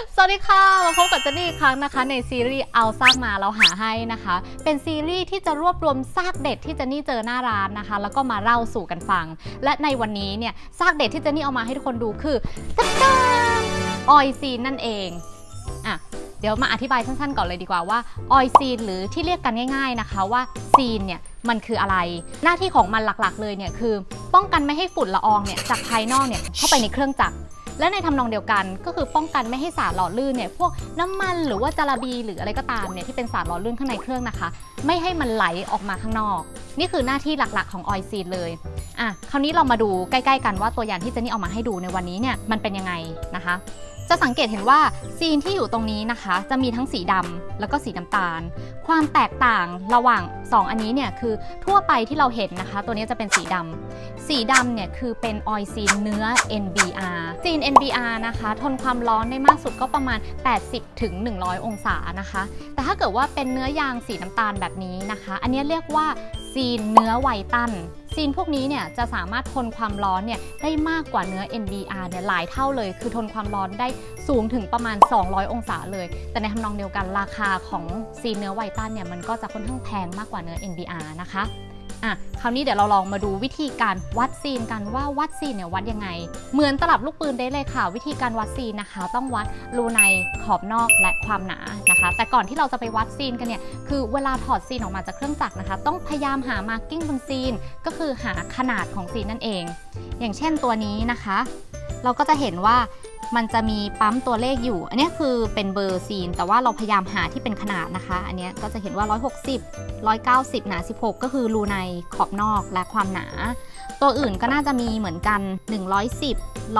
สวัสดีค่ะมาพบกับเจนนี่อีกครั้งนะคะในซีรีส์เอาซากมาเราหาให้นะคะเป็นซีรีส์ที่จะรวบรวมซากเด็ดที่เจนนี่เจอหน้าร้านนะคะแล้วก็มาเล่าสู่กันฟังและในวันนี้เนี่ยซากเด็ดที่เจนนี่เอามาให้ทุกคนดูคือตะกานออยซีนนั่นเองอ่ะเดี๋ยวมาอธิบายสั้นๆก่อนเลยดีกว่าว่าออยซีนหรือที่เรียกกันง่ายๆนะคะว่าซีนเนี่ยมันคืออะไรหน้าที่ของมันหลักๆเลยเนี่ยคือป้องกันไม่ให้ฝุ่นละอองเนี่ยจากภายนอกเนี่ยเข้าไปในเครื่องจักรและในทำนองเดียวกันก็คือป้องกันไม่ให้สารหล่อลื่นเนี่ยพวกน้ำมันหรือว่าจาระบีหรืออะไรก็ตามเนี่ยที่เป็นสารหล่อลื่นข้างในเครื่องนะคะไม่ให้มันไหลออกมาข้างนอกนี่คือหน้าที่หลักๆของออยล์ซีนเลยคราวนี้เรามาดูใกล้ๆกันว่าตัวอย่างที่เจนนี่เอามาให้ดูในวันนี้เนี่ยมันเป็นยังไงนะคะจะสังเกตเห็นว่าซีนที่อยู่ตรงนี้นะคะจะมีทั้งสีดำแล้วก็สีน้ำตาลความแตกต่างระหว่าง2อันนี้เนี่ยคือทั่วไปที่เราเห็นนะคะตัวนี้จะเป็นสีดำเนี่ยคือเป็นออยล์ซีนเนื้อ NBR ซีน NBR นะคะทนความร้อนได้มากสุดก็ประมาณ80 ถึง 100 องศานะคะแต่ถ้าเกิดว่าเป็นเนื้อยางสีน้ำตาลแบบนี้นะคะอันนี้เรียกว่าซีนเนื้อไวตันซีนพวกนี้เนี่ยจะสามารถทนความร้อนเนี่ยได้มากกว่าเนื้อ NBR เนี่ยหลายเท่าเลยคือทนความร้อนได้สูงถึงประมาณ200องศาเลยแต่ในทำนองเดียวกันราคาของซีนเนื้อไวตันเนี่ยมันก็จะค่อนข้างแพงมากกว่าเนื้อ NBR นะคะคราวนี้เดี๋ยวเราลองมาดูวิธีการวัดซีนกันว่าวัดซีนเนี่ยวัดยังไงเหมือนตลับลูกปืนได้เลยค่ะวิธีการวัดซีนนะคะต้องวัดรูในขอบนอกและความหนานะคะแต่ก่อนที่เราจะไปวัดซีนกันเนี่ยคือเวลาถอดซีนออกมาจากเครื่องจักรนะคะต้องพยายามหามาร์กิ้งบนซีนก็คือหาขนาดของซีนนั่นเองอย่างเช่นตัวนี้นะคะเราก็จะเห็นว่ามันจะมีปั๊มตัวเลขอยู่อันนี้คือเป็นเบอร์ซีนแต่ว่าเราพยายามหาที่เป็นขนาดนะคะอันนี้ก็จะเห็นว่า160 190หนา16ก็คือรูในขอบนอกและความหนาตัวอื่นก็น่าจะมีเหมือนกัน110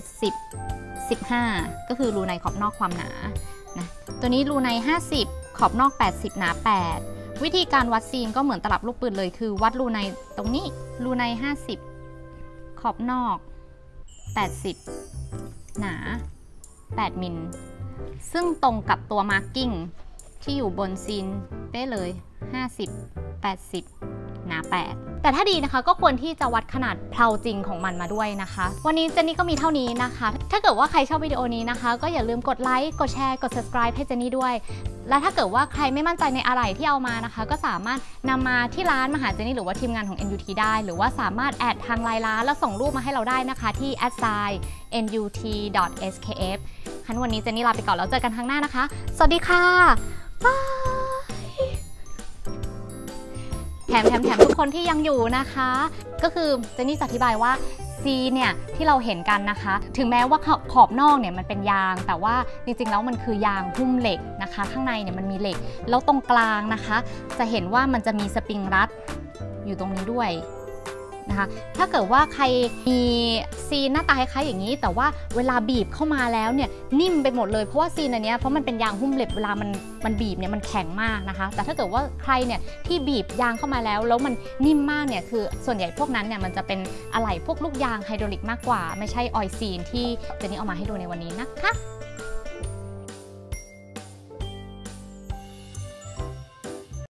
170 15ก็คือรูในขอบนอกความหนานะตัวนี้รูใน50ขอบนอก80หนา8วิธีการวัดซีนก็เหมือนตลับลูกปืนเลยคือวัดรูในตรงนี้รูใน50ขอบนอก80หนา8มิลซึ่งตรงกับตัวมาร์กิ้งที่อยู่บนซีนเป๊ะเลย50 80หนา8แต่ถ้าดีนะคะก็ควรที่จะวัดขนาดเพลาจริงของมันมาด้วยนะคะวันนี้เจนนี่ก็มีเท่านี้นะคะถ้าเกิดว่าใครชอบวิดีโอนี้นะคะก็อย่าลืมกดไลค์กดแชร์กด subscribe ให้เจนนี่ด้วยและถ้าเกิดว่าใครไม่มั่นใจในอะไรที่เอามานะคะก็สามารถนำมาที่ร้านมาหาเจนนี่หรือว่าทีมงานของ NUT ได้หรือว่าสามารถแอดทางไลน์ร้านแล้วส่งรูปมาให้เราได้นะคะที่ @nut.skf งั้นวันนี้เจนนี่ลาไปก่อนแล้วเจอกันครั้งหน้านะคะสวัสดีค่ะบายแถมทุกคนที่ยังอยู่นะคะก็คือเจนนี่จะอธิบายว่าซีเนี่ยที่เราเห็นกันนะคะถึงแม้ว่าขอบนอกเนี่ยมันเป็นยางแต่ว่าจริงๆแล้วมันคือยางหุ้มเหล็กนะคะข้างในเนี่ยมันมีเหล็กแล้วตรงกลางนะคะจะเห็นว่ามันจะมีสปริงรัดอยู่ตรงนี้ด้วยนะคะถ้าเกิดว่าใครมีซีนหน้าตาคล้ายๆอย่างนี้แต่ว่าเวลาบีบเข้ามาแล้วเนี่ยนิ่มไปหมดเลยเพราะว่าซีนอันนี้เพราะมันเป็นยางหุ้มเหล็กเวลามันบีบเนี่ยมันแข็งมากนะคะแต่ถ้าเกิดว่าใครเนี่ยที่บีบยางเข้ามาแล้วมันนิ่มมากเนี่ยคือส่วนใหญ่พวกนั้นเนี่ยมันจะเป็นอะไหล่พวกลูกยางไฮดรอลิกมากกว่าไม่ใช่ออยล์ซีนที่เจนนี่เอามาให้ดูในวันนี้นะคะ